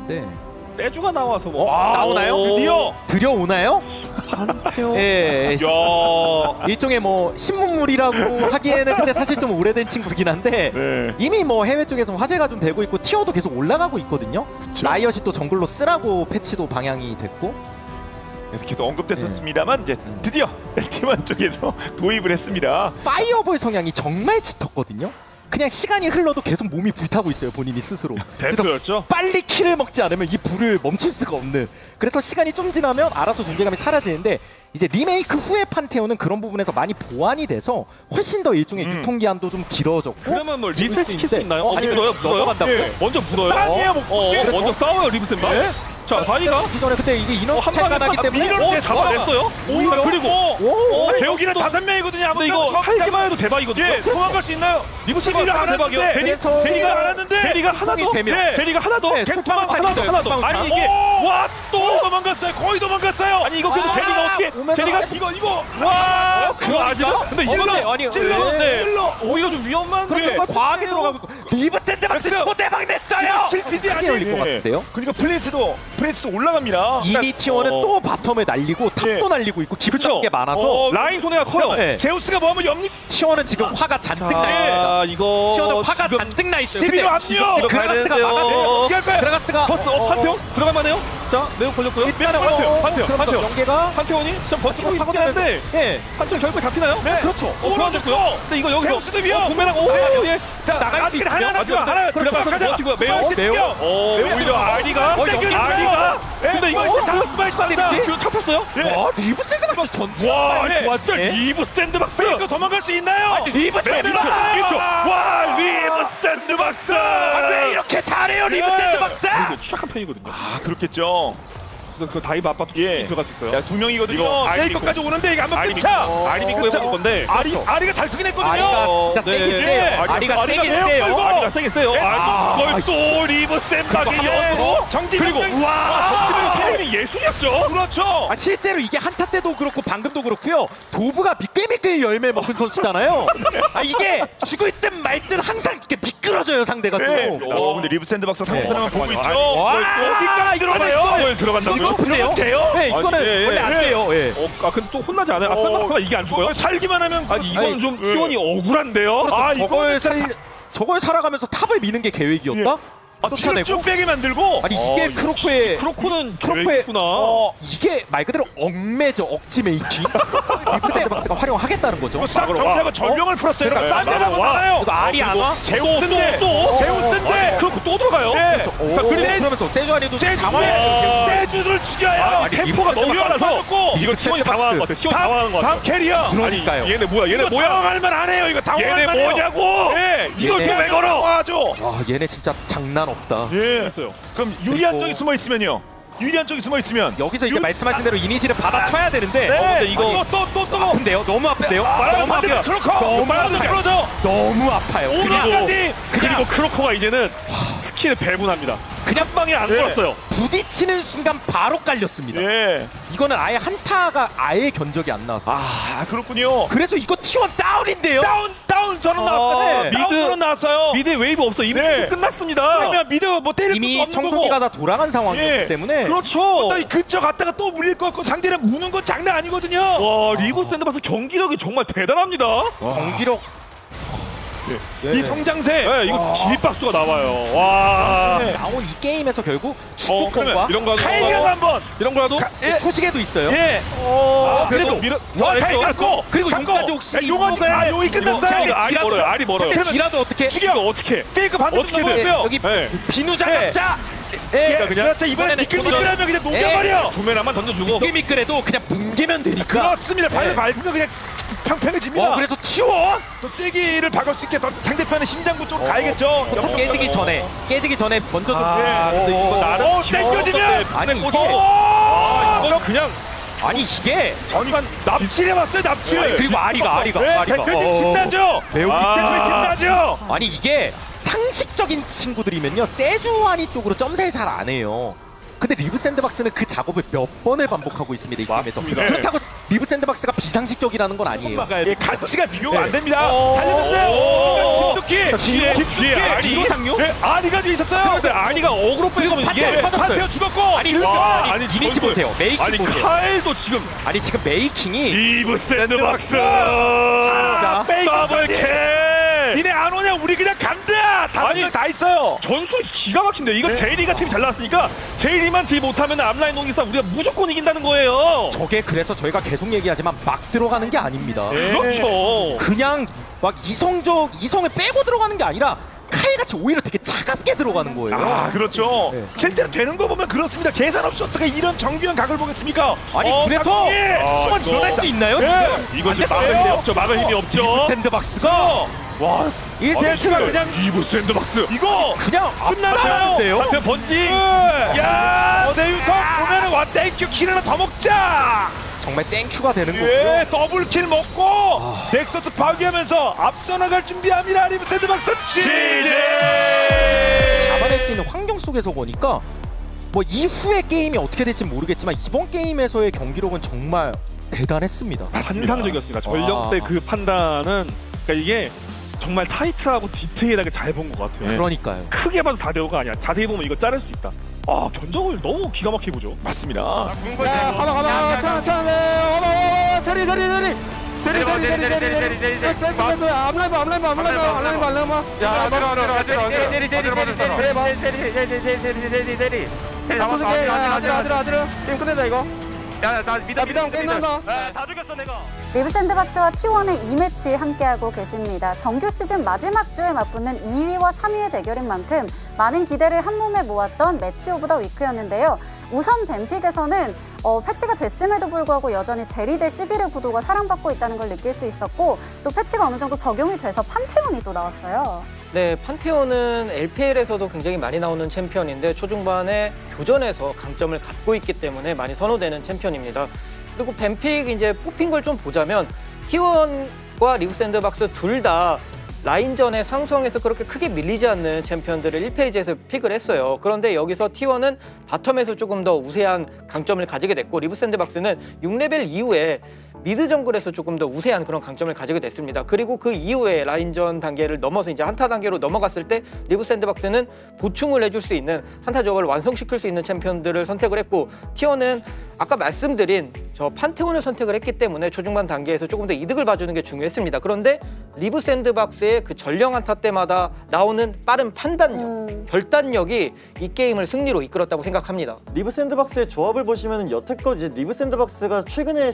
있는데 세주가 나와서 뭐 나오나요? 드디어 들여오나요? 판테온. 예, 야. 일종의 뭐 신문물이라고 하기에는 근데 사실 좀 오래된 친구긴 한데 네. 이미 뭐 해외 쪽에서 화제가 좀 되고 있고 티어도 계속 올라가고 있거든요. 그쵸. 라이엇이 또 정글로 쓰라고 패치도 방향이 됐고 그래서 계속 언급됐었습니다만 이제 드디어 T1 쪽에서 도입을 했습니다. 파이어볼 성향이 정말 짙었거든요. 그냥 시간이 흘러도 계속 몸이 불타고 있어요, 본인이 스스로. 대표였죠. 빨리 킬을 먹지 않으면 이 불을 멈출 수가 없는. 그래서 시간이 좀 지나면 알아서 존재감이 사라지는데 이제 리메이크 후의 판테온은 그런 부분에서 많이 보완이 돼서 훨씬 더 일종의 유통기한도 좀 길어졌고. 그러면 뭐 리셋 시킬 수 있나요? 아니 묻어요? 넘어간다고요? 예. 먼저 묻어요. 싸움이에요, 먼저 싸워요 리브센과. 네? 자 바이가 기존에 근데 이게 인원 한 차이가 방에 나기 때문에 미러를 잡아냈어요. 오히려 그리고 여기는 5명이거든요. 근데 이거 탈기만 해도 대박이거든요. 예, 도망갈 수 있나요? 리브센과 안 대박이요. 하는데, 그래서 대리가 안 하는데 대리가 하나 더. 되면. 대리가 하나 더. 네, 갱통만 하나 더. 있어요. 아니 이게 또 도망갔어요. 거의 도망갔어요. 아니 이거 그래도 대리가 어떻게 대리가 이거 와 그거 아시나? 근데 이거 아니 찔러는데 찔러. 오히려 좀 위험한 그렇게 과하게 들어가고 있고 리브 샌드박스 초대박 냈어요. 실패디 크게 올릴 것 같은데요? 그러니까 플레이스도 올라갑니다. 이미 T1은 또 바텀을 날리고 탑도 예. 날리고 있고 기분 게 많아서 라인 손해가 커요. 네. 제우스가 뭐하면 염립 T1은 지금 화가 잔뜩 나 있습니다. 이거 T1은 화가 지금 잔뜩 나 있어요. 11호 합류. 이거 가야 그라가스가 되는데요. 막아내요. 할까요? 그라가스가 버스 판테온 들어갈만해요. 자 매우 걸렸고요. 판테온. 연계가 판테온이 좀 버티고 있긴 한데 예. 판테온 결국 잡히나요? 네. 그렇죠. 교환됐고요. 근데 이거 여기서 제우스도 위험. 부메랑 오 예. 자, 나갈 수 아직 있으면 하나 아직 하나 들어가서 가자. 버티고요. 매우 오히려 아리가 아리가 근데 이거 잠깐만 있다. 그 잡혔어요? 와 리브 샌드박스 전. 와 네. 완전 예? 리브 샌드박스. 이거 도망갈 수 있나요? 리브 샌드박스. 와 리브 샌드박스. 왜 이렇게 잘해요, 리브 샌드박스? 이거 추락한 편이거든요. 아, 그렇겠죠. 그래서 그 다이브 아빠도 예. 들어갈 수 있어요. 야, 2명이거든요. 이거 페이커까지 오는데 이거 한번 아리미 끊자. 아리미 끊자 건데. 아리가 잘 크긴 했거든요. 아리가 진짜 네. 세긴 세요. 아리가 세긴 매우 세요. 빨고. 아리가 세게 세요. 그걸 또 리브 샌드박이에 정지 그리고 와, 타이밍 예술이었죠. 그렇죠. 아, 실제로 이게 한타 때도 그렇고 방금도 그렇고요. 도브가 미끌미끌 열매 먹은 선수잖아요. 아 이게 죽을 듯 말 듯 항상 이렇게 미끄러져요 상대가 네. 또. 근데 리브 샌드박스 네. 상대편만 보고 있죠. 와, 어디까지 들어가요? 이걸 들어간다고요? 이거 보세요. 돼요? 네, 이거는 아니, 예, 원래 안 예. 돼요. 예. 근데 또 혼나지 않아요? 설마 이게 안 죽어요? 살기만 하면 아니 이건 좀 예. T1이 억울한데요? 아 이거는 저걸 살아가면서 탑을 미는 게 계획이었다? 뒤로 쫓아내고? 쭉 빼게 만들고. 아니 이게 크로코의 크로코는 크로코의 계획이구나. 이게 말 그대로 억매죠. 억지 메이킹. 리브 샌드박스가 활용하겠다는 거죠. 싹 정리하고 전령을 풀었어요. 그러니까 딴 데가 많아요. 이거 알이 안 와? 제우스인데 또 제우스인데 그렇고 또 들어가요? 네. 자 그러면서 세주안이도 세주를 죽여요. 아니 템포가 너무 빨라서 이거 리브 T1이 당황한 것 같아. T1이 당황한 것 같아. 다음 캐리어. 그러니까요. 아니 얘네 뭐야? 얘네 이거 뭐야? 당황할 만 안 해요. 이거 당황할 얘네 만 해요. 뭐냐고? 예. 이걸 얘네. 왜 걸어? 하죠. 와 얘네 진짜 장난 없다. 예. 했어요. 그럼 유리한 그리고- 쪽에 숨어 있으면요. 유리한 쪽에 숨어 있으면 여기서 이제 말씀하신 대로 이니시를 받아쳐야 되는데 네. 근데 이거 또 아픈데요? 너무 아픈데요? 너무 아파요. 크로커. 너무 말하는 아파요. 풀어져. 너무 아파요. 오늘까지 그리고 크로코가 이제는 스킬을 배분합니다. 그냥 방에 안 걸었어요. 부딪히는 순간 바로 깔렸습니다. 예. 이거는 아예 한타가 아예 견적이 안 나왔어요. 아, 그렇군요. 그래서 이거 T1 다운인데요? 다운 저는 나왔어요. 네. 미드로 나왔어요. 미드에 웨이브 없어. 이미 네. 끝났습니다. 그러면 미드 뭐 때릴 이미 것도 없는 청소기가 거고. 다 돌아간 상황이기 예. 때문에 그렇죠. 이 근처 갔다가 또 물릴 것 같고 상대는 무는 건 장난 아니거든요. 와 리브 샌드박스 경기력이 정말 대단합니다. 경기력 이 성장세. 네, 이거 지박수가 나와요. 와. 네. 나온 이 게임에서 결국 그러면 축구공과 이런 거 타이밍 한번. 이런 거라도 예. 초시계도 있어요. 예. 그래도 밀어 타이밍 갖고 그리고 잡고. 용까지 혹시 용까지 용이 끝났어요. 알이 멀어요. 알이 멀어요. 그러면 기라도 어떻게 죽여 어떻게? 페이크 반대로 어떻게든. 넘어갔어요. 여기 네. 비누 장갑자 예. 그냥 그렇죠. 이번엔 미끌미끌하면 그냥 녹여버려. 부메랑만 던져주고. 미끌미끌해도 그냥 뭉개면 되니까. 그렇습니다. 발을 네. 밟으면 그냥 평평해집니다. 그래서 T1 또 세기를 박을 수 있게 더 상대편의 심장부 쪽으로 가야겠죠. 깨지기 전에 먼저 좀 근데 이거 나름 땡겨지면 아니 이게 이거 그냥 아니 이게 전반 납치를 해봤어요. 납치. 그리고 아리가 네, 대표님 신나죠. 매우 대표님 신나죠. 아니 이게 상식적인 친구들이면요 세주아니 쪽으로 점사를 잘 안 해요. 근데 리브 샌드박스는 그 작업을 몇 번을 반복하고 있습니다, 이 게임에서. 맞습니다. 그렇다고 리브 샌드박스가 비상식적이라는 건 아니에요. 예, 가치가 비교가 네. 안 됩니다. 오. 달렸는데 김두키 뒤에 아니. 뒤로 당뇨? 네, 아니가 뒤에 있었어요. 근데 아니가 어그로 빼고 이게 판테온 죽었고. 아니, 아니, 이니지 전술. 못해요. 메이킹 아니 못해요. 카일도 지금 아니, 지금 메이킹이 리브 샌드박스 더블 캐. 니네 안 오냐? 우리 그냥 간다. 다른 다 있어요. 전술이 기가 막힌데 이거 네. 제이리가 팀 잘 나왔으니까 제이리만 딜 못하면 앞라인 농기사 우리가 무조건 이긴다는 거예요. 저게 그래서 저희가 계속 얘기하지만 막 들어가는 게 아닙니다. 네. 그렇죠. 그냥 막 이성을 빼고 들어가는 게 아니라 칼같이 오히려 되게 차갑게 들어가는 거예요. 아, 그렇죠. 네. 실제로 되는 거 보면 그렇습니다. 계산 없이 어떻게 이런 정교한 각을 보겠습니까? 아니, 그래서 수만 이거- 변할 수 있나요? 네. 이것이 안 막을 돼요. 힘이 없죠. 막을 힘이 없죠. 샌드박스가 와, 이 대체가 그냥 리브 샌드박스. 이거 그냥 끝나나요? 한편 번지. 야, 내유성 보면은 와 땡큐 킬 하나 더 먹자. 정말 땡큐가 되는 거고요. 예, 더블킬 먹고 넥서스 파괴하면서 앞서 나갈 준비합니다. 리브 샌드박스 잡아낼 수 있는 환경 속에서 보니까 뭐 이후의 게임이 어떻게 될지 모르겠지만 이번 게임에서의 경기력은 정말 대단했습니다. 환상적이었습니다. 전력 때 그 판단은 그러니까 이게 정말 타이트하고 디테일하게 잘 본 것 같아요. 그러니까요. 크게 봐서 4대5가 아니야. 자세히 보면 이거 자를 수 있다. 아, 견적을 너무 기가 막히게 보죠. 맞습니다. 야, 가봐. 테리. 앞라인 봐. 야, 아들아. 게임 끝내자 이거. 야, 나 미담 끝난다. 다 죽였어 내가. 리브 샌드박스와 T1의 2매치 함께하고 계십니다. 정규 시즌 마지막 주에 맞붙는 2위와 3위의 대결인 만큼 많은 기대를 한 몸에 모았던 매치 오브 더 위크였는데요. 우선 뱀픽에서는 패치가 됐음에도 불구하고 여전히 제리 대 시비르 구도가 사랑받고 있다는 걸 느낄 수 있었고 또 패치가 어느 정도 적용이 돼서 판테온이 또 나왔어요. 네, 판테온은 LPL에서도 굉장히 많이 나오는 챔피언인데 초중반에 교전에서 강점을 갖고 있기 때문에 많이 선호되는 챔피언입니다. 그리고 뱀픽 이제 뽑힌 걸 좀 보자면 T1과 리브 샌드박스 둘 다 라인전의 상성에서 그렇게 크게 밀리지 않는 챔피언들을 1페이지에서 픽을 했어요. 그런데 여기서 T1은 바텀에서 조금 더 우세한 강점을 가지게 됐고 리브 샌드박스는 6레벨 이후에 미드 정글에서 조금 더 우세한 그런 강점을 가지게 됐습니다. 그리고 그 이후에 라인전 단계를 넘어서 이제 한타 단계로 넘어갔을 때 리브 샌드박스는 보충을 해줄 수 있는 한타 저걸 완성시킬 수 있는 챔피언들을 선택을 했고 T1은 아까 말씀드린 저 판테온을 선택을 했기 때문에 초중반 단계에서 조금 더 이득을 봐주는 게 중요했습니다. 그런데 리브 샌드박스의 그 전령 한타 때마다 나오는 빠른 판단력, 결단력이 이 게임을 승리로 이끌었다고 생각합니다. 리브 샌드박스의 조합을 보시면 여태껏 이제 리브 샌드박스가 최근에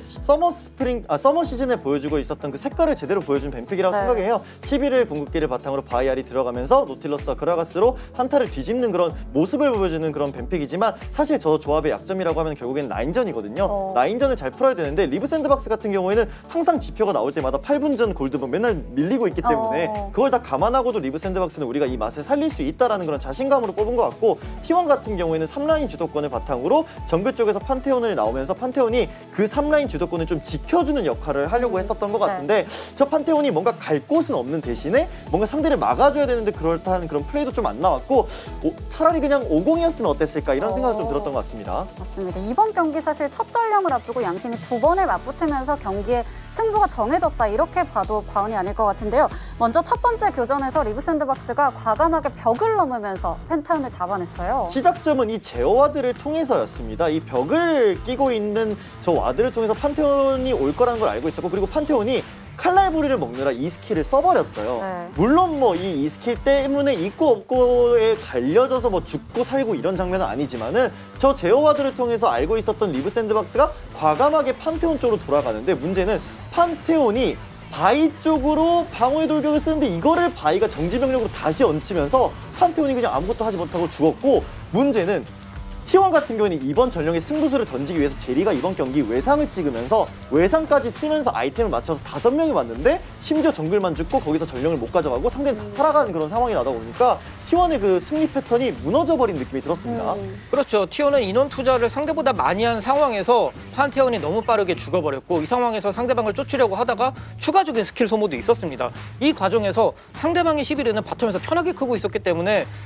서머 시즌에 보여주고 있었던 그 색깔을 제대로 보여준 뱀픽이라고 네. 생각해요. 11일 궁극기를 바탕으로 바이알이 들어가면서 노틸러스와 그라가스로 한타를 뒤집는 그런 모습을 보여주는 그런 뱀픽이지만 사실 저 조합의 약점이라고 하면 결국엔 라인전이거든요. 라인전을 잘 풀어야 되는데 리브 샌드박스 같은 경우에는 항상 지표가 나올 때마다 8분 전 골드본 맨날 밀리고 있기 때문에 그걸 다 감안하고도 리브 샌드박스는 우리가 이 맛을 살릴 수 있다라는 그런 자신감으로 뽑은 것 같고 T1 같은 경우에는 3라인 주도권을 바탕으로 정글 쪽에서 판테온을 나오면서 판테온이 그 3라인 주도권을 좀 지켜주는 역할을 하려고 했었던 것 같은데 저 판테온이 뭔가 갈 곳은 없는 대신에 뭔가 상대를 막아줘야 되는데 그렇다는 그런 플레이도 좀 안 나왔고 차라리 그냥 50이었으면 어땠을까 이런 생각이 좀 들었던 것 같습니다. 맞습니다. 이번 경기 사실 첫 전령을 앞두고 양 팀이 두 번을 맞붙으면서 경기의 승부가 정해졌다 이렇게 봐도 과언이 아닐 것 같은데요. 먼저 첫 번째 교전에서 리브 샌드박스가 과감하게 벽을 넘으면서 펜타온을 잡아냈어요. 시작점은 이 제어와드를 통해서였습니다. 이 벽을 끼고 있는 저 와드를 통해서 판테온이 올 거라는 걸 알고 있었고 그리고 판테온이 칼날부리를 먹느라 이 스킬을 써버렸어요. 네. 물론 뭐 이 스킬 때문에 있고 없고에 갈려져서 뭐 죽고 살고 이런 장면은 아니지만은 저 제어와드를 통해서 알고 있었던 리브 샌드박스가 과감하게 판테온 쪽으로 돌아가는데 문제는 판테온이 바이 쪽으로 방어의 돌격을 쓰는데 이거를 바이가 정지병력으로 다시 얹히면서 판테온이 그냥 아무것도 하지 못하고 죽었고 문제는 T1 같은 경우는 이번 전령의 승부수를 던지기 위해서 제리가 이번 경기 외상을 찍으면서 외상까지 쓰면서 아이템을 맞춰서 5명이 왔는데 심지어 정글만 죽고 거기서 전령을 못 가져가고 상대는 다 살아가는 그런 상황이 나다 보니까 T1의 그 승리 패턴이 무너져버린 느낌이 들었습니다. 그렇죠. T1은 인원 투자를 상대보다 많이 한 상황에서 판테온이 너무 빠르게 죽어버렸고 이 상황에서 상대방을 쫓으려고 하다가 추가적인 스킬 소모도 있었습니다. 이 과정에서 상대방의 11위는 바텀에서 편하게 크고 있었기 때문에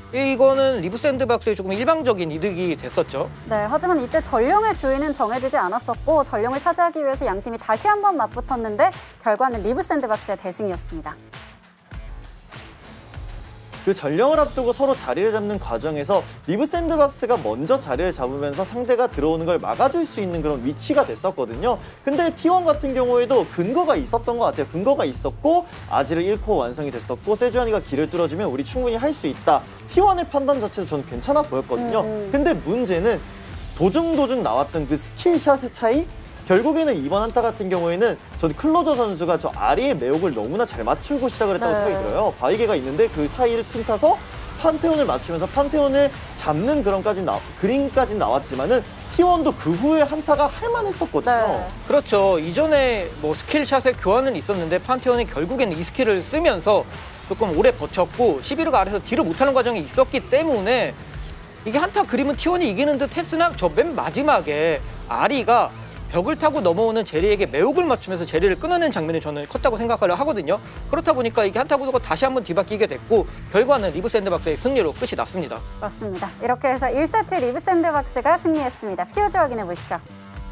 이거는 리브 샌드박스의 조금 일방적인 이득이 됐었죠. 네, 하지만 이때 전령의 주인은 정해지지 않았었고 전령을 차지하기 위해서 양 팀이 다시 한번 맞붙었는데 결과는 리브 샌드박스의 대승이었습니다. 그 전령을 앞두고 서로 자리를 잡는 과정에서 리브 샌드박스가 먼저 자리를 잡으면서 상대가 들어오는 걸 막아줄 수 있는 그런 위치가 됐었거든요. 근데 T1 같은 경우에도 근거가 있었던 것 같아요. 근거가 있었고 아지를 잃고 완성이 됐었고 세주안이가 길을 뚫어주면 우리 충분히 할 수 있다. T1의 판단 자체도 저는 괜찮아 보였거든요. 근데 문제는 도중 나왔던 그 스킬샷의 차이? 결국에는 이번 한타 같은 경우에는 전 클로저 선수가 저 아리의 매혹을 너무나 잘 맞추고 시작을 했다고 생각이 들어요. 바이게가 있는데 그 사이를 틈타서 판테온을 맞추면서 판테온을 잡는 그림까지 나왔지만은 T1도 그 후에 한타가 할만했었거든요. 네. 그렇죠. 이전에 뭐 스킬샷의 교환은 있었는데 판테온이 결국에는 이 스킬을 쓰면서 조금 오래 버텼고 11호가 아래서 딜을 못하는 과정이 있었기 때문에 이게 한타 그림은 T1이 이기는 듯 했으나 저 맨 마지막에 아리가 벽을 타고 넘어오는 제리에게 매혹을 맞추면서 제리를 끊어낸 장면이 저는 컸다고 생각을 하거든요. 그렇다 보니까 이게 한타 구도가 다시 한번 뒤바뀌게 됐고 결과는 리브 샌드박스의 승리로 끝이 났습니다. 그렇습니다. 이렇게 해서 1세트 리브 샌드박스가 승리했습니다. POG 확인해 보시죠.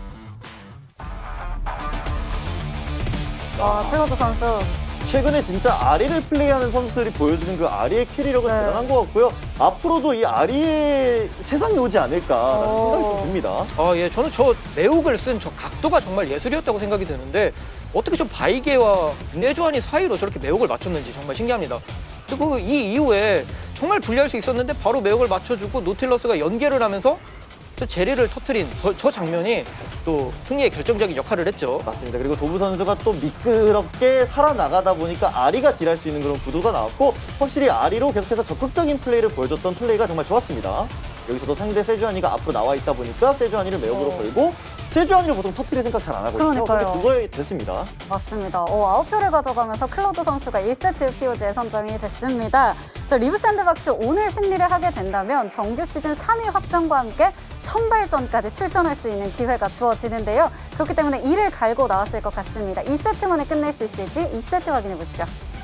클로저 선수. 최근에 진짜 아리를 플레이하는 선수들이 보여주는 그 아리의 캐리력은 대단한 것 같고요. 앞으로도 이 아리의 세상이 오지 않을까라는 생각이 좀 듭니다. 예, 저는 저 매혹을 쓴 저 각도가 정말 예술이었다고 생각이 드는데 어떻게 저 바이게와 세주안이 사이로 저렇게 매혹을 맞췄는지 정말 신기합니다. 그리고 이 이후에 정말 불리할 수 있었는데 바로 매혹을 맞춰주고 노틸러스가 연계를 하면서 저 제리를 터트린 저 장면이 또 승리의 결정적인 역할을 했죠. 맞습니다. 그리고 도부 선수가 또 미끄럽게 살아나가다 보니까 아리가 딜할 수 있는 그런 구도가 나왔고 확실히 아리로 계속해서 적극적인 플레이를 보여줬던 플레이가 정말 좋았습니다. 여기서도 상대 세주안이가 앞으로 나와 있다 보니까 세주안이를 매혹으로 걸고 세주안이를 보통 터트릴 생각 잘 안 하거든요. 그러니까요. 근데 그거에 됐습니다. 맞습니다. 9표를 가져가면서 클로저 선수가 1세트 POG에 선정이 됐습니다. 자, 리브 샌드박스 오늘 승리를 하게 된다면 정규 시즌 3위 확정과 함께 선발전까지 출전할 수 있는 기회가 주어지는데요. 그렇기 때문에 이를 갈고 나왔을 것 같습니다. 2세트 만에 끝낼 수 있을지 2세트 확인해 보시죠.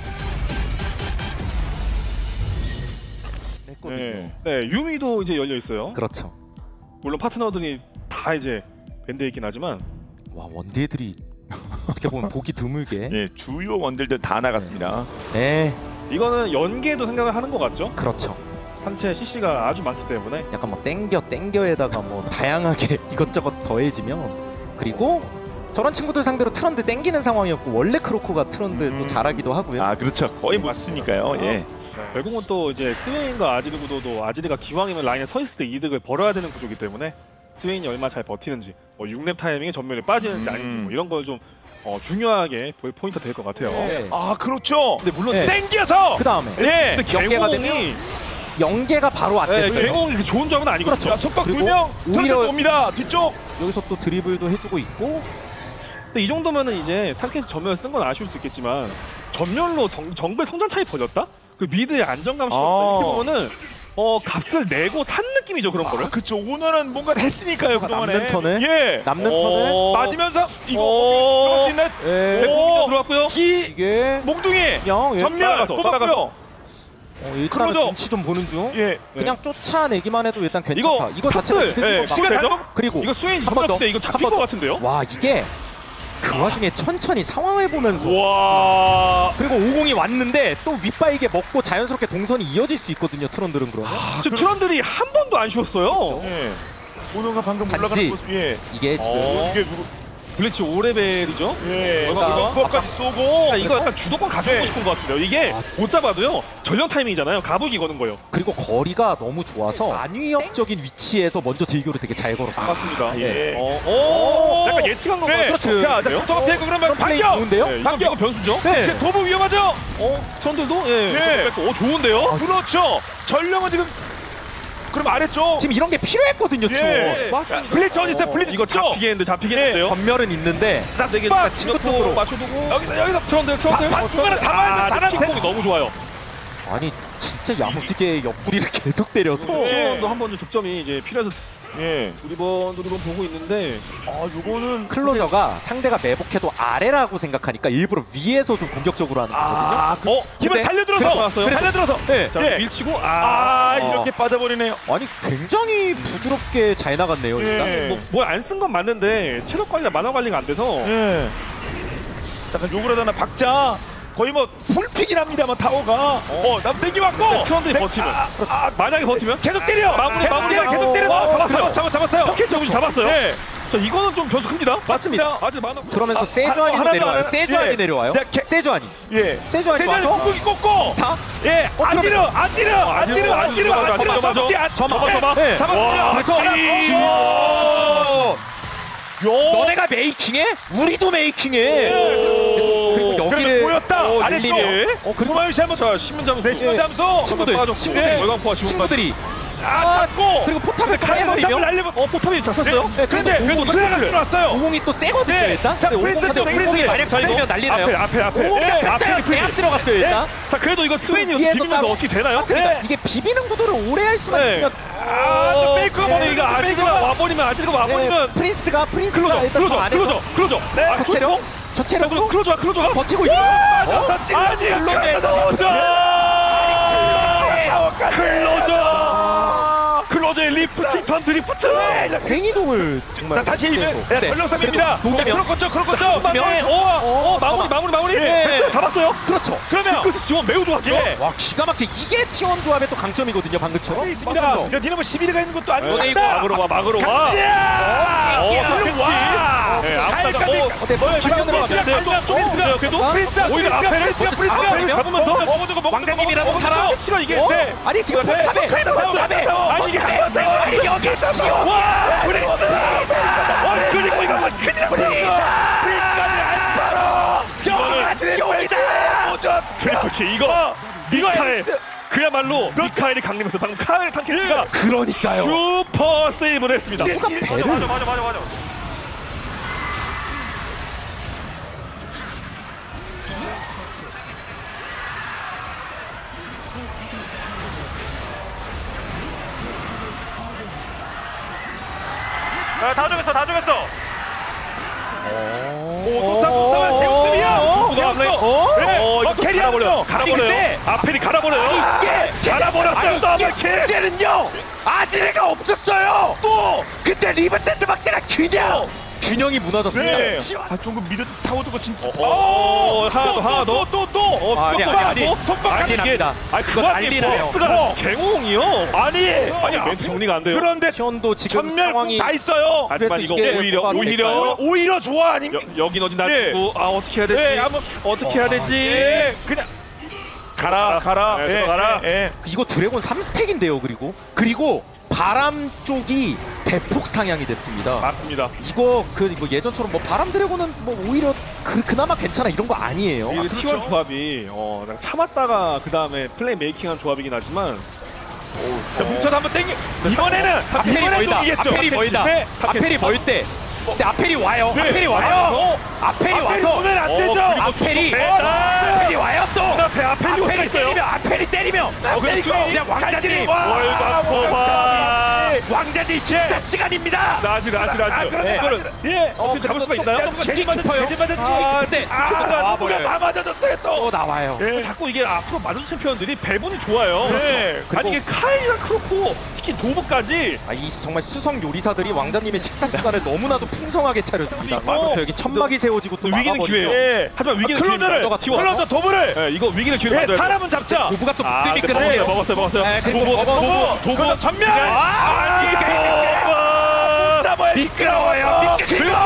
네, 유미도 이제 열려 있어요. 그렇죠. 물론 파트너들이 다 이제 밴드에 있긴 하지만 와, 원딜들이 어떻게 보면 보기 드물게. 예, 주요 원딜들 다 나갔습니다. 네, 이거는 연계도 생각을 하는 것 같죠? 그렇죠. 상체 CC가 아주 많기 때문에 약간 뭐 땡겨에다가 뭐 다양하게 이것저것 더해지면 그리고 저런 친구들 상대로 트런드 땡기는 상황이었고 원래 크로코가 트런드 또 잘하기도 하고요. 아 그렇죠. 거의 못 쓰니까요. 예. 결국은 또 이제 스웨인과 아지르 구도도 아지르가 기왕이면 라인에 서 있을 때 이득을 벌어야 되는 구조이기 때문에 스웨인이 얼마나 잘 버티는지 뭐 6렙 타이밍에 전면에 빠지는지 아닌지 뭐 이런 걸 좀 중요하게 볼 포인트 될 것 같아요. 네. 아 그렇죠. 근데 물론 네. 땡겨서. 그 다음에 예. 근데 연계가 개공이 연계가 바로 왔대요. 개공이 그렇게 좋은 점은 아니거든요. 자, 속박 그리고 2명. 오히려 오히려 옵니다. 뒤쪽. 여기서 또 드리블도 해주고 있고. 근데 이 정도면은 이제 타겟 전면을 쓴 건 아쉬울 수 있겠지만 전면으로 정글 성장 차이 벌렸다? 그 미드의 안정감 심었다. 이렇게 보면은 값을 내고 산 느낌이죠 그런 거를. 그쵸. 오늘은 뭔가 했으니까요 그동안에. 남는 턴을? 예. 남는 턴을? 맞으면서 이거 있네. 예. 백공기가 들어왔고요. 이게 몽둥이. 그냥 전면 따라가서, 뽑았고요. 일단은 클로저. 눈치 좀 보는 중. 예. 그냥 쫓아내기만 해도 일단 괜찮다. 이거 자체가 탑들, 이득인 것 시간 같고. 단독. 그리고 이거 스웨인 한번 더. 잡았을 때 이거 잡힐 것 같은데요? 와, 이게 그 와중에 천천히 상황을 보면서 와. 그리고 50이 왔는데 또 윗바이게 먹고 자연스럽게 동선이 이어질 수 있거든요. 트런들은 그러면. 지금 트런들이 한 번도 안 쉬었어요. 예. 오너가 방금 단지 올라가는 모습. 예. 이게 지금 이게 누구? 블리치 5레벨이죠? 예. 그러니까 그거까지 쏘고. 이거 약간 주도권 가져오고 네. 싶은 것 같은데요. 이게 못 잡아도요. 전령 타이밍이잖아요. 가부기 거는 거예요. 그리고 거리가 너무 좋아서 안위협적인 위치에서 먼저 딜교를 되게 잘 걸었어요. 맞습니다. 예. 오, 약간 예측한 건가요? 네. 그렇죠. 자, 부터가 피했고 그러면 플레이 반격. 좋은데요? 네, 이거 변수죠? 네. 도부 위험하죠? 트런들도 예. 좋은데요? 그렇죠. 전령은 지금 그럼 아래쪽. 지금 이런 게 필요했거든요. 예. 맞습니다. 블리츠 어디 있어요? 블리츠 이거 찍죠? 잡히겠는데요? 전멸은 있는데 빡! 친구도 맞춰두고 여기서 트런들 누가는 잡아야 돼. 다른 킥공이 너무 좋아요. 아니 진짜 야무지게 옆구리를 계속 때려서 시원도 한 번 좀 득점이 이제 필요해서 예. 두리번 보고 있는데 요거는 클로저가 상대가 매복해도 아래라고 생각하니까 일부러 위에서 좀 공격적으로 하는 거거든요. 이번 근데 달려들어서 나왔어요. 달려들어서. 네. 자, 예. 밀치고 이렇게 빠져버리네요. 아니 굉장히 부드럽게 잘 나갔네요. 일단. 예. 뭘 안 쓴 건 맞는데 체력 관리나 만화 관리가 안 돼서 예. 약간 욕을 하잖아. 박자 거의 뭐 풀픽이 납니다만 타워가 남 땡겨왔고 트런들이 버티면 만약에 버티면 계속 때려 마무리 계속 때려 잡았어요. 터키 저기 잡았어요. 네. 자 이거는 좀 변수 큽니다. 맞습니다. 아직 만화 그러면서 세주안이도 하나만 내려와요. 하나. 세주안이 예. 내려와요. 네, 세주안이. 예. 세주안이 세전이 와서 궁극기 꽂고 다. 예. 안 찌르 접어. 네. 잡았어요. 그래서 너네가 메이킹해? 우리도 메이킹해. 그리고 여기를 보였다. 밀리면 그리고 구마유시 한번 자 신문 잠수. 신문 잠수 친구들 예. 월광포와 친구들이 잡고 그리고 포탑을 포탑을 까내버리면 날리면 포탑이 잡혔어요. 네, 그런데 그래도 그래도 들어왔어요. 오공이 또 세거든요 네. 일단. 자, 근데 프린스, 오공한테 프린스. 오공이 만약 자, 이거 걸리면 난리 나요. 앞에. 오공이 예, 앞에 대학 들어갔어요 일단. 자 그래도 이거 스웨인이 위에서 비비면서 따로- 어떻게 되나요? 맞습니다. 이게 비비는 구도를 오래 할 수만 네. 있으면 페이크가 근데 이거 아지가 와버리면 네, 프린스가 클로저 일단 더 안에서 클로저. 저체력 저체력으로 클로저가 버티고 있어. 클로저의 리프팅 턴 드리프트. 팽이동을 정말 다시 전력삼입니다. 동대면 그렇죠. 마무리. 네. 잡았어요. 그렇죠. 그러면 그 지원 매우 좋았죠. 예. 와 기가 막히게 이게 T1 조합의 또 강점이거든요 방금처럼. 있습니다. 니네뭐 11위가 있는 것도 아니고 네, 막으러 와. 그렇지. 네, 앞다가 오히려 앞에를 잡으면서 왕자님이라도 살아. 패치가 이게 아니 지금 포탑에 아니 이게 한 번씩 아니 여기 T1 와 프린스. 그리고 이거 뭐 큰일 여기다. 트리플키 이거 미카엘 그야말로 미카엘이 강림해서 방금 카엘 탕캐치가 그러니까요. 슈퍼 세이브를 했습니다. 맞아. 다 죽였어. 또 제우스비야. 캐리하고요. 갈아버려요. 아펠이 갈아버려요. 갈아버렸어요. 문제는요 아지레가 없었어요. 또 근데 리브 샌드박스가 균형이 무너졌습니다. 네. 조금 미드 타워도가 진짜. 하나 더. 또. 아니 속박하게. 납니다. 그 난리 나요. 포스가 갱홍이요. 아니 멘트 정리가 안 돼요. 그런데 현도 지금 전멸 상황이 다 있어요. 하지만 이거 이게 오히려 뭐가 될까요? 오히려 좋아 아닙니까? 여긴 어디 예. 놔두고 어떻게 해야 되지? 어떻게 해야 되지? 예, 그냥 가라. 네, 들어가라. 예. 이거 드래곤 3스택인데요. 그리고 바람 쪽이 대폭 상향이 됐습니다. 맞습니다. 이거 뭐 예전처럼 뭐 바람 드래곤은 뭐 오히려 그나마 괜찮아 이런 거 아니에요. 이 T1 조합이 참았다가 그 다음에 플레이 메이킹한 조합이긴 하지만 뭉쳐서 한번 땡겨. 이번에는 이기겠죠. 아펠이 멀다. 네. 아펠이 멀 때. 근데 아펠이 와요. 네. 아펠이 와요. 아펠이 와서 오면 안 되죠. 아펠이 와요 또. 아펠이 있어요. 아펠이 때리면 그냥 왕자님 왕자님 진짜 시간입니다. 라지. 예. 잡을 수가 있나요? 괜히 맞았어요. 근데 누가 다 맞아줬어요 또. 또 나와요. 자꾸 이게 앞으로 맞은 챔피언들이 배분이 좋아요. 네. 아니 이게 카일이랑 크로코 특히 도브까지 이 정말 수성 요리사들이 왕자님의 식사 시간을 너무나도 풍성하게 차려줍니다. 어. 여기 천막이 세워지고 또 위기는 막아버리죠. 기회예요. 예. 하지만 위기는 클로저 도브를. 네, 이거 위기는 기회를 예, 가져야 돼요. 사람은 잡자. 도부가 또 아, 목숨이 근데 끝나네요. 먹었어요. 네, 도브. 도브 전멸. 잡아야 미끄러워요.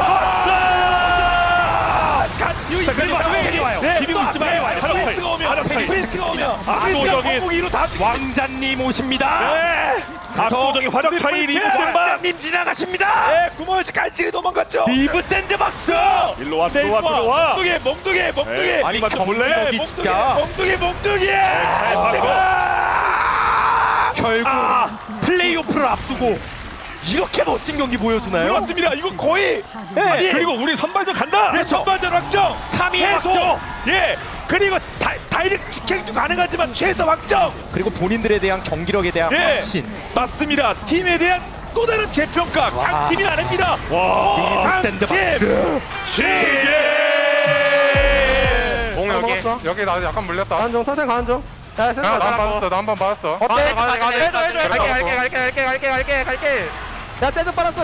자, 그래도 스웨인이 와요. 네, 비비고 있지만 프린스가 오면 프린스가 오면 압도적인 공이로 다 왕자님 오십니다. 네. 압도적인 화력 차이 리브 샌드박스. 왕자님 지나가십니다. 네, 구멍에서 간신히 도망갔죠. 리브 샌드박스. 일로 와, 들어와. 몽둥이. 아니 몰래? 경력이 진짜 몽둥이. 결국 플레이오프를 앞두고 이렇게 멋진 경기 보여주나요? 그렇습니다. 이거 거의. 아니, 그리고 우리 선발전 간다. 네, 전반전 확정. 3위 최소. 확정. 예. 그리고 다이렉트 직행도 가능하지만 최소 확정. 그리고 본인들에 대한 경기력에 대한 예. 확신. 맞습니다. 팀에 대한 또 다른 재평가 강팀이 나냅니다. 와, 강팀 시계. 공 여기 나 약간 물렸다. 한정 사생 한정. 야, 나 받았어. 나 한 번 받았어. 어때? 갈게. 야, 세좀 빨았어.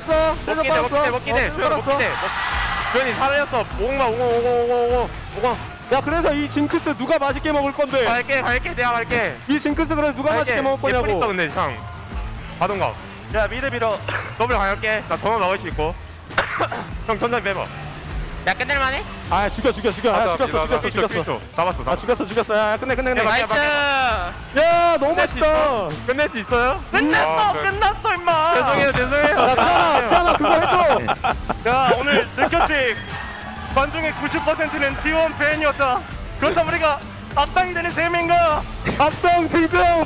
주현이 살렸어. 50. 야, 그래서 이 징크스 누가 맛있게 먹을 건데? 갈게. 내가 갈게. 이 징크스 그래서 누가 맛있게 먹을 거냐고? 예쁘니까 근데 형. 받은 거. 야, 미드 밀어. 더블 갈게. 나 전원 나올 수 있고. 형 천천히 빼봐. 야 끝낼만해? 아, 죽여. 아, 죽였어. 잡았어. 아, 죽였어. 야, 끝내. 나이스! 야, 너무 맛있다. 끝낼 수 있어요? 끝났어 임마! 죄송해요. 야, 태연아, 그거 해줘. 야, 오늘 느꼈지? 관중의 90%는 T1 팬이었다. 그렇다면 우리가 악당이 되는 셈인가? 악당 등장.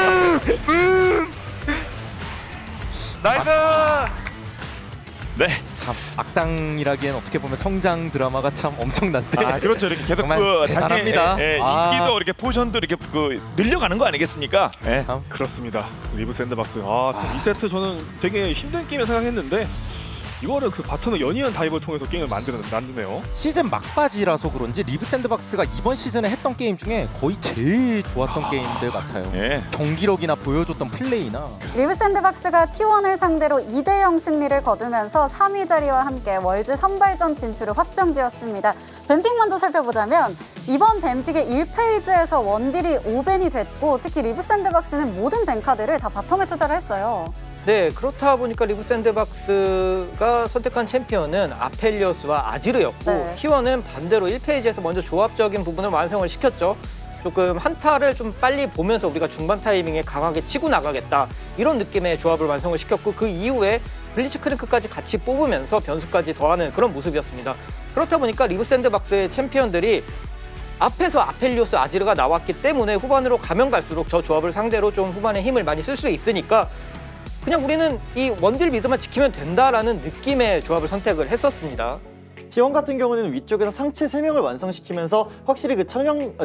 나이스! 네. 참 악당이라기엔 어떻게 보면 성장 드라마가 참 엄청난데. 아, 그렇죠. 이렇게 계속 정말 자기 대단합니다. 인기도 이렇게 포지션도 이렇게 늘려가는 거 아니겠습니까? 예. 그렇습니다. 리브 샌드박스. 이 세트 저는 되게 힘든 게임을 생각했는데 이거를 그 바텀의 연이은 다이브를 통해서 게임을 만드네요. 시즌 막바지라서 그런지 리브 샌드박스가 이번 시즌에 했던 게임 중에 거의 제일 좋았던 게임들 같아요. 예. 경기력이나 보여줬던 플레이나. 리브 샌드박스가 T1을 상대로 2대0 승리를 거두면서 3위 자리와 함께 월즈 선발전 진출을 확정지었습니다. 뱀픽 먼저 살펴보자면 이번 뱀픽의 1페이지에서 원딜이 5벤이 됐고 특히 리브 샌드박스는 모든 뱅카드를 다 바텀에 투자를 했어요. 네, 그렇다 보니까 리브 샌드박스가 선택한 챔피언은 아펠리오스와 아지르였고 네. T1은 반대로 1페이지에서 먼저 조합적인 부분을 완성을 시켰죠. 조금 한타를 좀 빨리 보면서 우리가 중반 타이밍에 강하게 치고 나가겠다 이런 느낌의 조합을 완성을 시켰고 그 이후에 블리츠크랭크까지 같이 뽑으면서 변수까지 더하는 그런 모습이었습니다. 그렇다 보니까 리브 샌드박스의 챔피언들이 앞에서 아펠리오스, 아지르가 나왔기 때문에 후반으로 가면 갈수록 저 조합을 상대로 좀 후반에 힘을 많이 쓸 수 있으니까 그냥 우리는 이 원딜 미드만 지키면 된다라는 느낌의 조합을 선택을 했었습니다. T1 같은 경우는 위쪽에서 상체 3명을 완성시키면서 확실히 그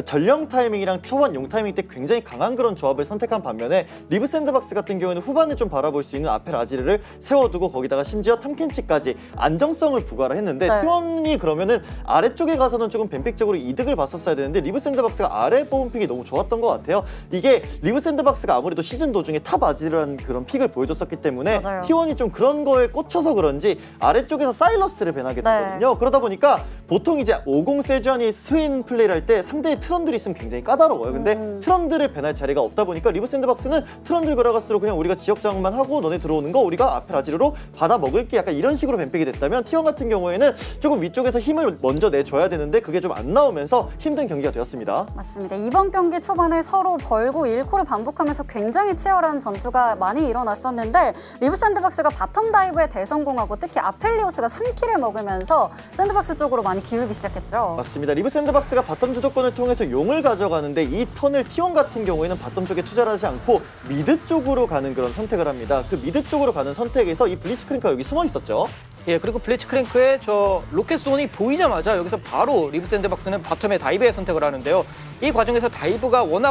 전령 타이밍이랑 초반 용 타이밍 때 굉장히 강한 그런 조합을 선택한 반면에 리브 샌드박스 같은 경우는 후반을 좀 바라볼 수 있는 아펠 아지르를 세워두고 거기다가 심지어 탐켄치까지 안정성을 부과를 했는데 네. T1이 그러면은 아래쪽에 가서는 조금 뱀픽적으로 이득을 봤었어야 되는데 리브 샌드박스가 아래 뽑은 픽이 너무 좋았던 것 같아요. 이게 리브 샌드박스가 아무래도 시즌 도중에 탑 아지르라는 그런 픽을 보여줬었기 때문에 맞아요. T1이 좀 그런 거에 꽂혀서 그런지 아래쪽에서 사일러스를 밴하게 되거든요. 그러다 보니까 보통 이제 50 세주안이 스윈 플레이를 할 때 상대의 트런들이 있으면 굉장히 까다로워요. 근데 트런들을 밴할 자리가 없다 보니까 리브 샌드박스는 트런들 걸어갈수록 그냥 우리가 지역장만 하고 너네 들어오는 거 우리가 아펠 아지르로 받아 먹을게 약간 이런 식으로 뱀픽이 됐다면 T1 같은 경우에는 조금 위쪽에서 힘을 먼저 내줘야 되는데 그게 좀 안 나오면서 힘든 경기가 되었습니다. 맞습니다. 이번 경기 초반에 서로 벌고 잃고를 반복하면서 굉장히 치열한 전투가 많이 일어났었는데 리브 샌드박스가 바텀 다이브에 대성공하고 특히 아펠리오스가 3킬을 먹으면서 샌드박스 쪽으로 많이 기울기 시작했죠. 맞습니다. 리브 샌드박스가 바텀 주도권을 통해서 용을 가져가는데 이 턴을 T1 같은 경우에는 바텀 쪽에 투자를 하지 않고 미드 쪽으로 가는 그런 선택을 합니다. 그 미드 쪽으로 가는 선택에서 이 블리츠크랭크가 여기 숨어 있었죠. 예, 그리고 블리츠크랭크의 저 로켓손이 보이자마자 여기서 바로 리브 샌드박스는 바텀에 다이브에 선택을 하는데요. 이 과정에서 다이브가 워낙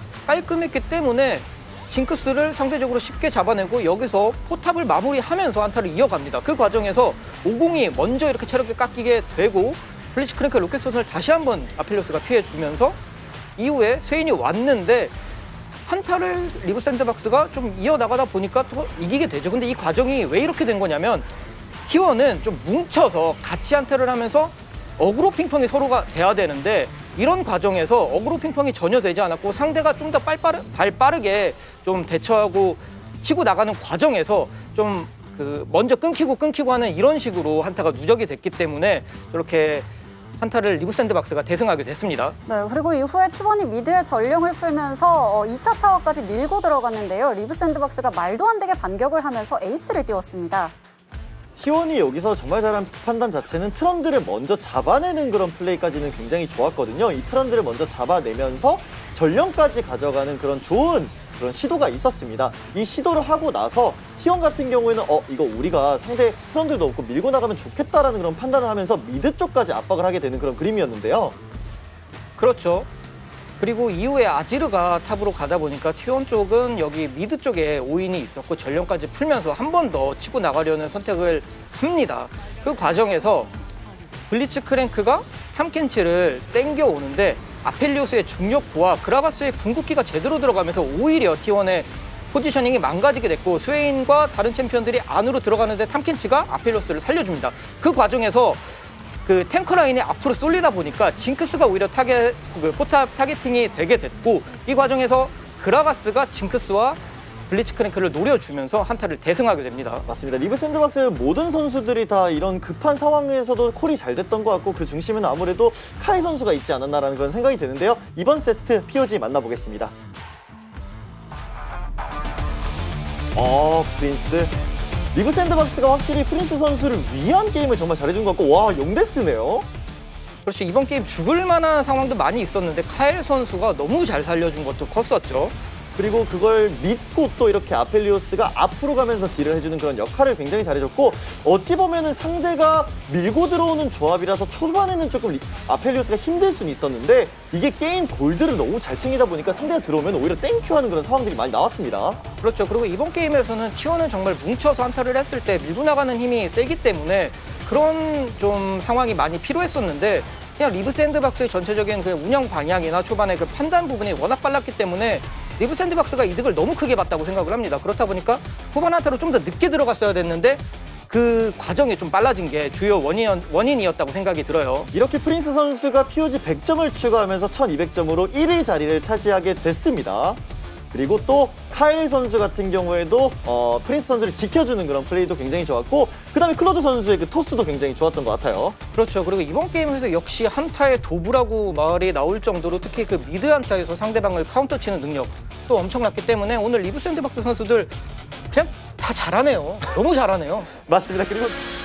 깔끔했기 때문에 징크스를 상대적으로 쉽게 잡아내고 여기서 포탑을 마무리하면서 한타를 이어갑니다. 그 과정에서 50이 먼저 이렇게 체력이 깎이게 되고 블리츠크랭크의 로켓손을 다시 한번 아펠리오스가 피해주면서 이후에 스웨인이 왔는데 한타를 리브 샌드박스가 좀 이어나가다 보니까 또 이기게 되죠. 근데 이 과정이 왜 이렇게 된 거냐면 T1은 좀 뭉쳐서 같이 한타를 하면서 어그로 핑퐁이 서로가 돼야 되는데 이런 과정에서 어그로 핑퐁이 전혀 되지 않았고 상대가 좀 더 발 빠르게 좀 대처하고 치고 나가는 과정에서 좀 먼저 끊기고 하는 이런 식으로 한타가 누적이 됐기 때문에 저렇게 한타를 리브 샌드박스가 대승하게 됐습니다. 네, 그리고 이후에 T1이 미드의 전령을 풀면서 2차 타워까지 밀고 들어갔는데요. 리브 샌드박스가 말도 안 되게 반격을 하면서 에이스를 띄웠습니다. T1이 여기서 정말 잘한 판단 자체는 트런들을 먼저 잡아내는 그런 플레이까지는 굉장히 좋았거든요. 이 트런들을 먼저 잡아내면서 전령까지 가져가는 그런 좋은 그런 시도가 있었습니다. 이 시도를 하고 나서 T1 같은 경우에는 이거 우리가 상대 트런들도 없고 밀고 나가면 좋겠다라는 그런 판단을 하면서 미드 쪽까지 압박을 하게 되는 그런 그림이었는데요. 그렇죠. 그리고 이후에 아지르가 탑으로 가다 보니까 T1 쪽은 여기 미드 쪽에 오인이 있었고 전령까지 풀면서 한 번 더 치고 나가려는 선택을 합니다. 그 과정에서 블리츠 크랭크가 탐켄치를 땡겨오는데 아펠리오스의 중력부와 그라가스의 궁극기가 제대로 들어가면서 오히려 T1의 포지셔닝이 망가지게 됐고 스웨인과 다른 챔피언들이 안으로 들어가는데 탐켄치가 아펠리오스를 살려줍니다. 그 과정에서 그 탱커 라인이 앞으로 쏠리다 보니까 징크스가 오히려 포탑 타겟팅이 되게 됐고 이 과정에서 그라가스가 징크스와 블리츠 크랭크를 노려주면서 한타를 대승하게 됩니다. 맞습니다. 리브 샌드박스의 모든 선수들이 다 이런 급한 상황에서도 콜이 잘 됐던 것 같고 그 중심에는 아무래도 카이 선수가 있지 않았나라는 그런 생각이 드는데요. 이번 세트 POG 만나보겠습니다. 프린스. 리브 샌드박스가 확실히 프린스 선수를 위한 게임을 정말 잘해준 것 같고 와 0데스네요. 그렇죠. 이번 게임 죽을 만한 상황도 많이 있었는데 카일 선수가 너무 잘 살려준 것도 컸었죠. 그리고 그걸 믿고 또 이렇게 아펠리오스가 앞으로 가면서 딜을 해주는 그런 역할을 굉장히 잘해줬고 어찌 보면은 상대가 밀고 들어오는 조합이라서 초반에는 조금 아펠리오스가 힘들 수는 있었는데 이게 게임 골드를 너무 잘 챙기다 보니까 상대가 들어오면 오히려 땡큐하는 그런 상황들이 많이 나왔습니다. 그렇죠. 그리고 이번 게임에서는 T1은 정말 뭉쳐서 한타를 했을 때 밀고 나가는 힘이 세기 때문에 그런 좀 상황이 많이 필요했었는데 그냥 리브 샌드박스의 전체적인 그 운영 방향이나 초반에 그 판단 부분이 워낙 빨랐기 때문에 리브 샌드박스가 이득을 너무 크게 봤다고 생각을 합니다. 그렇다 보니까 후반 한타로 좀 더 늦게 들어갔어야 됐는데 그 과정이 좀 빨라진 게 주요 원인이었다고 생각이 들어요. 이렇게 프린스 선수가 POG 100점을 추가하면서 1200점으로 1위 자리를 차지하게 됐습니다. 그리고 또 카일 선수 같은 경우에도 프린스 선수를 지켜주는 그런 플레이도 굉장히 좋았고 그 다음에 클로드 선수의 그 토스도 굉장히 좋았던 것 같아요. 그렇죠. 그리고 이번 게임에서 역시 한타의 도부라고 말이 나올 정도로 특히 그 미드 한타에서 상대방을 카운터 치는 능력 또 엄청났기 때문에 오늘 리브 샌드박스 선수들 그냥 다 잘하네요. 너무 잘하네요. 맞습니다. 그리고